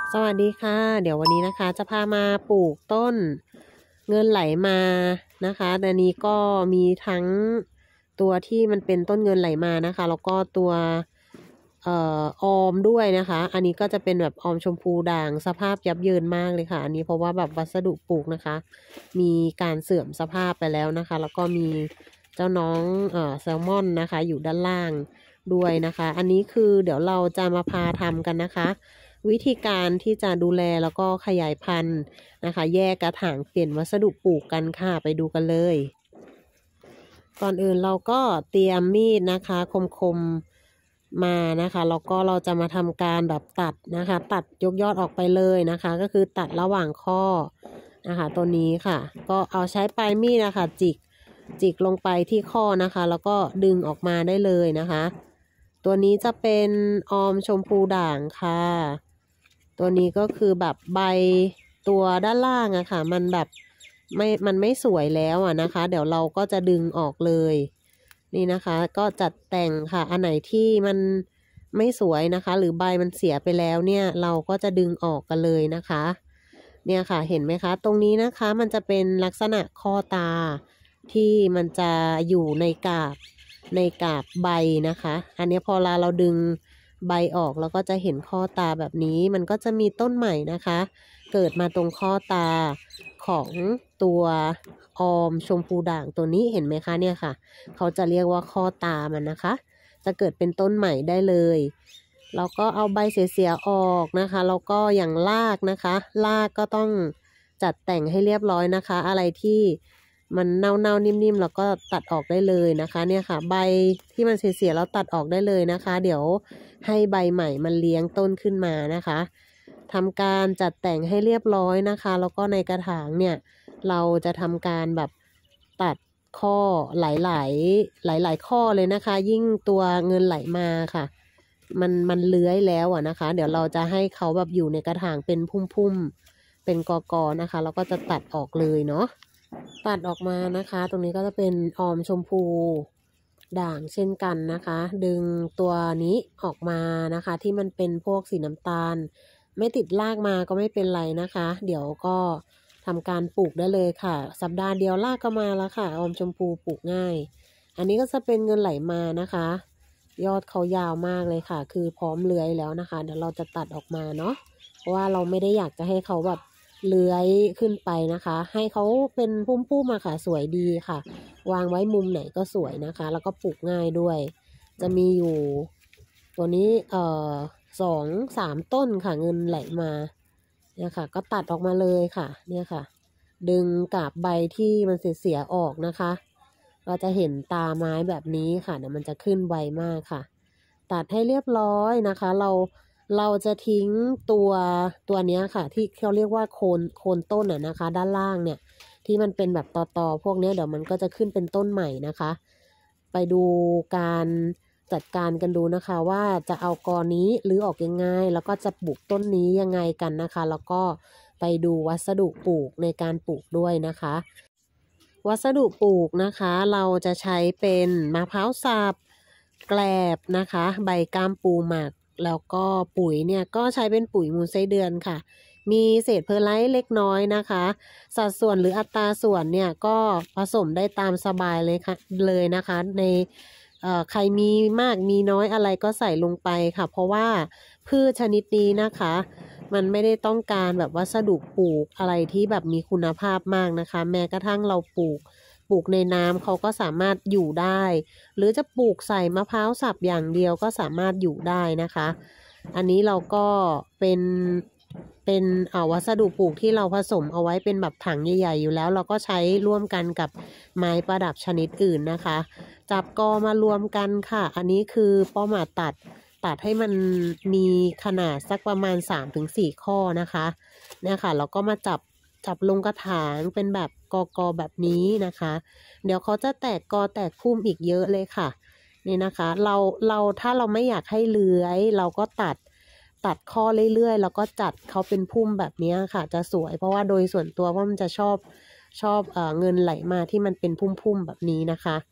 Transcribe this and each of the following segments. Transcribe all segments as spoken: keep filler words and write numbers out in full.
สวัสดีค่ะเดี๋ยววันนี้นะคะจะพามาปลูกต้นเงินไหลมานะคะอันนี้ก็มีทั้งตัวที่มันเป็นต้นเงินไหลมานะคะแล้วก็ตัวเอ่อออมด้วยนะคะอันนี้ก็จะเป็นแบบออมชมพูด่างสภาพยับเยินมากเลยค่ะอันนี้เพราะว่าแบบวัสดุปลูกนะคะมีการเสื่อมสภาพไปแล้วนะคะแล้วก็มีเจ้าน้องเอ่อแซลมอนนะคะอยู่ด้านล่างด้วยนะคะอันนี้คือเดี๋ยวเราจะมาพาทำกันนะคะวิธีการที่จะดูแลแล้วก็ขยายพันธุ์นะคะแยกกระถางเปลี่ยนวัสดุปลูกกันค่ะไปดูกันเลยก่อนอื่นเราก็เตรียมมีดนะคะคมๆมานะคะแล้วก็เราจะมาทำการแบบตัดนะคะตัดยกยอดออกไปเลยนะคะก็คือตัดระหว่างข้อนะคะตัวนี้ค่ะก็เอาใช้ปลายมีดนะคะจิกจิกลงไปที่ข้อนะคะแล้วก็ดึงออกมาได้เลยนะคะตัวนี้จะเป็นออมชมพูด่างค่ะตัวนี้ก็คือแบบใบตัวด้านล่างอะค่ะมันแบบไม่มันไม่สวยแล้วอะนะคะเดี๋ยวเราก็จะดึงออกเลยนี่นะคะก็จัดแต่งค่ะอันไหนที่มันไม่สวยนะคะหรือใบมันเสียไปแล้วเนี่ยเราก็จะดึงออกกันเลยนะคะเนี่ยค่ะเห็นไหมคะตรงนี้นะคะมันจะเป็นลักษณะข้อตาที่มันจะอยู่ในกาบในกาบใบนะคะอันนี้พอเราดึงใบออกแล้วก็จะเห็นข้อตาแบบนี้มันก็จะมีต้นใหม่นะคะเกิดมาตรงข้อตาของตัวออมชมพูด่างตัวนี้เห็นไหมคะเนี่ยค่ะเขาจะเรียกว่าข้อตามันนะคะจะเกิดเป็นต้นใหม่ได้เลยเราก็เอาใบเสียๆออกนะคะแล้วก็อย่างรากนะคะรากก็ต้องจัดแต่งให้เรียบร้อยนะคะอะไรที่มันเน่าๆนิ่มๆเราก็ตัดออกได้เลยนะคะเนี่ยค่ะใบที่มันเสียๆเราตัดออกได้เลยนะคะเดี๋ยวให้ใบใหม่มันเลี้ยงต้นขึ้นมานะคะทำการจัดแต่งให้เรียบร้อยนะคะแล้วก็ในกระถางเนี่ยเราจะทำการแบบตัดข้อหลายๆหลายๆข้อเลยนะคะยิ่งตัวเงินไหลมาค่ะมันมันเลื้อยแล้วอ่ะนะคะเดี๋ยวเราจะให้เขาแบบอยู่ในกระถางเป็นพุ่มๆเป็นกอกๆนะคะแล้วก็จะตัดออกเลยเนาะตัดออกมานะคะตรงนี้ก็จะเป็นออมชมพูด่างเช่นกันนะคะดึงตัวนี้ออกมานะคะที่มันเป็นพวกสีน้ำตาลไม่ติดรากมาก็ไม่เป็นไรนะคะเดี๋ยวก็ทำการปลูกได้เลยค่ะสัปดาห์เดียวรากก็มาแล้วค่ะออมชมพูปลูกง่ายอันนี้ก็จะเป็นเงินไหลมานะคะยอดเขายาวมากเลยค่ะคือพร้อมเลื้อยแล้วนะคะเดี๋ยวเราจะตัดออกมาเนาะเพราะว่าเราไม่ได้อยากจะให้เขาแบบเลื้อยขึ้นไปนะคะให้เขาเป็นพุ่มๆมาค่ะสวยดีค่ะวางไว้มุมไหนก็สวยนะคะแล้วก็ปลูกง่ายด้วยจะมีอยู่ตัวนี้เอ่อสองสามต้นค่ะเงินไหลมาเนี่ยค่ะก็ตัดออกมาเลยค่ะเนี่ยค่ะดึงกาบใบที่มันเสียๆออกนะคะก็จะเห็นตาไม้แบบนี้ค่ะเดี๋ยวมันจะขึ้นไวมากค่ะตัดให้เรียบร้อยนะคะเราเราจะทิ้งตัวตัวเนี้ยค่ะที่เขาเรียกว่าโคนโคนต้นอ่ะนะคะด้านล่างเนี่ยที่มันเป็นแบบตอๆพวกนี้เดี๋ยวมันก็จะขึ้นเป็นต้นใหม่นะคะไปดูการจัดการกันดูนะคะว่าจะเอากอนี้หรือออกยังไงแล้วก็จะปลูกต้นนี้ยังไงกันนะคะแล้วก็ไปดูวัสดุปลูกในการปลูกด้วยนะคะวัสดุปลูกนะคะเราจะใช้เป็นมะพร้าวสับแกลบนะคะใบก้ามปูหมักแล้วก็ปุ๋ยเนี่ยก็ใช้เป็นปุ๋ยมูลไส้เดือนค่ะมีเศษเพอร์ไลท์เล็กน้อยนะคะสัดส่วนหรืออัตราส่วนเนี่ยก็ผสมได้ตามสบายเลยค่ะเลยนะคะในเอ่อใครมีมากมีน้อยอะไรก็ใส่ลงไปค่ะเพราะว่าพืชชนิดนี้นะคะมันไม่ได้ต้องการแบบวัสดุปลูกอะไรที่แบบมีคุณภาพมากนะคะแม้กระทั่งเราปลูกปลูกในน้ำเขาก็สามารถอยู่ได้หรือจะปลูกใส่มะพร้าวสับอย่างเดียวก็สามารถอยู่ได้นะคะอันนี้เราก็เป็นเป็นเอ่อวัสดุปลูกที่เราผสมเอาไว้เป็นแบบถังใหญ่ๆอยู่แล้วเราก็ใช้ร่วมกันกับไม้ประดับชนิดอื่นนะคะจับกอมารวมกันค่ะอันนี้คือป้อมาตัดตัดให้มันมีขนาดสักประมาณ สามถึงสี่ ข้อนะคะเนี่ยค่ะเราก็มาจับจับลงกระถางเป็นแบบกอกอแบบนี้นะคะเดี๋ยวเขาจะแตกกอแตกพุ่มอีกเยอะเลยค่ะนี่นะคะเราเราถ้าเราไม่อยากให้เลื้อยเราก็ตัดตัดข้อเรื่อยๆแล้วก็จัดเขาเป็นพุ่มแบบนี้ค่ะจะสวยเพราะว่าโดยส่วนตัวว่ามันจะชอบชอบเอ่อเงินไหลมาที่มันเป็นพุ่มๆแบบนี้นะคะ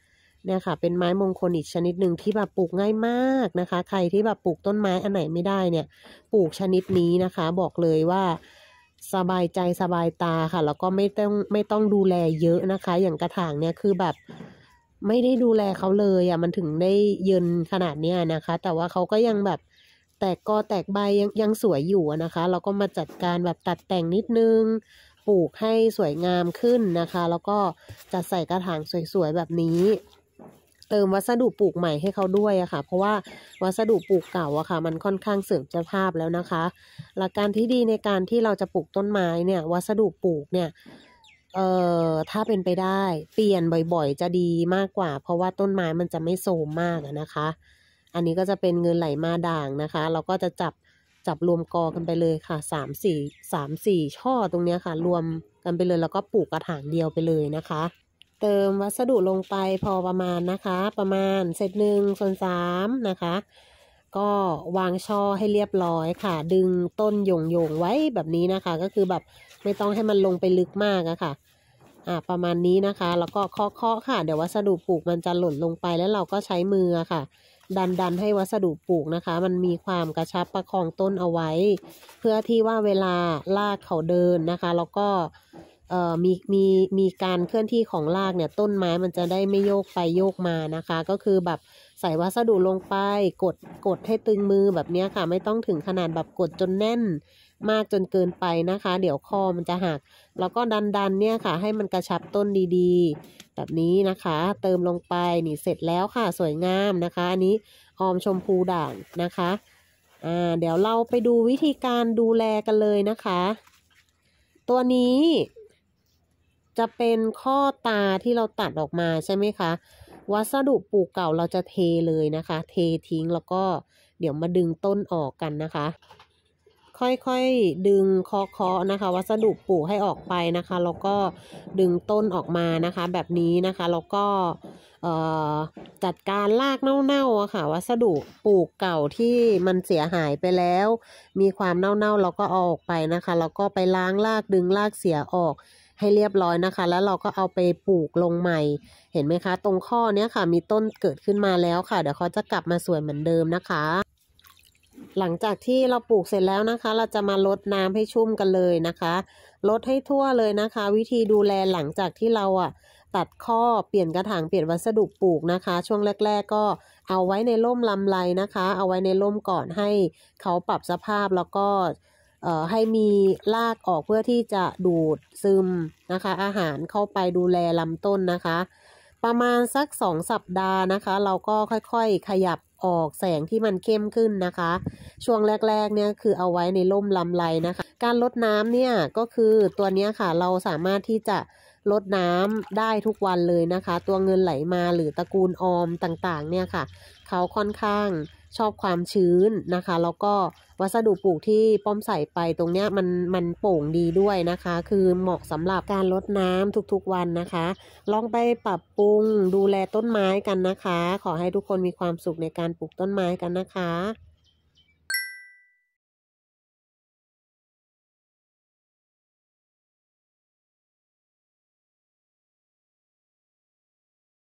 เนี่ยค่ะเป็นไม้มงคลอีกชนิดหนึ่งที่แบบปลูกง่ายมากนะคะใครที่แบบปลูกต้นไม้อันไหนไม่ได้เนี่ยปลูกชนิดนี้นะคะบอกเลยว่าสบายใจสบายตาค่ะแล้วก็ไม่ต้องไม่ต้องดูแลเยอะนะคะอย่างกระถางเนี่ยคือแบบไม่ได้ดูแลเขาเลยอ่ะมันถึงได้เยินขนาดเนี้ยนะคะแต่ว่าเขาก็ยังแบบแตกกอแตกใบยังยังสวยอยู่นะคะเราก็มาจัดการแบบตัดแต่งนิดนึงปลูกให้สวยงามขึ้นนะคะแล้วก็จัดใส่กระถางสวยๆแบบนี้เติมวัสดุปลูกใหม่ให้เขาด้วยอะค่ะเพราะว่าวัสดุปลูกเก่าอะค่ะมันค่อนข้างเสื่อมสภาพแล้วนะคะหลักการที่ดีในการที่เราจะปลูกต้นไม้เนี่ยวัสดุปลูกเนี่ยเอ่อถ้าเป็นไปได้เปลี่ยนบ่อยๆจะดีมากกว่าเพราะว่าต้นไม้มันจะไม่โทรมมากนะคะอันนี้ก็จะเป็นเงินไหลมาด่างนะคะเราก็จะจับจับรวมกอกันไปเลยค่ะสามสี่สามสี่ช่อตรงเนี้ยค่ะรวมกันไปเลยแล้วก็ปลูกกระถางเดียวไปเลยนะคะเติมวัสดุลงไปพอประมาณนะคะประมาณเศษหนึ่งส่วนสามนะคะก็วางช่อให้เรียบร้อยค่ะดึงต้นโยงโยงไว้แบบนี้นะคะก็คือแบบไม่ต้องให้มันลงไปลึกมากอะค่ะอ่าประมาณนี้นะคะแล้วก็เคาะๆค่ะเดี๋ยววัสดุปลูกมันจะหล่นลงไปแล้วเราก็ใช้มือค่ะดันดันให้วัสดุปลูกนะคะมันมีความกระชับประคองต้นเอาไว้เพื่อที่ว่าเวลาลากเขาเดินนะคะแล้วก็เอ่อมีมีมีการเคลื่อนที่ของรากเนี่ยต้นไม้มันจะได้ไม่โยกไปโยกมานะคะก็คือแบบใส่วัสดุลงไปกดกดให้ตึงมือแบบนี้ค่ะไม่ต้องถึงขนาดแบบกดจนแน่นมากจนเกินไปนะคะเดี๋ยวคอมันจะหักแล้วก็ดันดันเนี่ยค่ะให้มันกระชับต้นดีๆแบบนี้นะคะเติมลงไปนี่เสร็จแล้วค่ะสวยงามนะคะอันนี้ออมชมพูด่างนะคะอ่าเดี๋ยวเราไปดูวิธีการดูแลกันเลยนะคะตัวนี้จะเป็นข้อตาที่เราตัดออกมาใช่ไหมคะวัสดุปลูกเก่าเราจะเทเลยนะคะเททิ้งแล้วก็เดี๋ยวมาดึงต้นออกกันนะคะค่อยๆดึงเคาะๆนะคะวัสดุปลูกให้ออกไปนะคะแล้วก็ดึงต้นออกมานะคะแบบนี้นะคะแล้วก็จัดการรากเน่าๆอะค่ะวัสดุปลูกเก่าที่มันเสียหายไปแล้วมีความเน่าๆเราก็เอาออกไปนะคะแล้วก็ไปล้างรากดึงรากเสียออกให้เรียบร้อยนะคะแล้วเราก็เอาไปปลูกลงใหม่เห็นไหมคะตรงข้อเนี้ยค่ะมีต้นเกิดขึ้นมาแล้วค่ะเดี๋ยวเขาจะกลับมาสวยเหมือนเดิมนะคะหลังจากที่เราปลูกเสร็จแล้วนะคะเราจะมารดน้ำให้ชุ่มกันเลยนะคะรดให้ทั่วเลยนะคะวิธีดูแลหลังจากที่เราอ่ะตัดข้อเปลี่ยนกระถางเปลี่ยนวัสดุปลูกนะคะช่วงแรกๆก็เอาไว้ในร่มลำไรนะคะเอาไว้ในร่มก่อนให้เขาปรับสภาพแล้วก็เอ่อให้มีรากออกเพื่อที่จะดูดซึมนะคะอาหารเข้าไปดูแลลำต้นนะคะประมาณสักสองสัปดาห์นะคะเราก็ค่อยๆขยับออกแสงที่มันเข้มขึ้นนะคะช่วงแรกๆเนี่ยคือเอาไว้ในร่มลำไรนะคะการรดน้ำเนี่ยก็คือตัวนี้ค่ะเราสามารถที่จะรดน้ำได้ทุกวันเลยนะคะตัวเงินไหลมาหรือตระกูลออมต่างๆเนี่ยค่ะเขาค่อนข้างชอบความชื้นนะคะแล้วก็วัสดุปลูกที่ป้อมใส่ไปตรงเนี้ยมันมันโป่งดีด้วยนะคะคือเหมาะสำหรับการรดน้ำทุกๆวันนะคะลองไปปรับปรุงดูแลต้นไม้กันนะคะขอให้ทุกคนมีความสุขในการปลูกต้นไม้กันนะคะ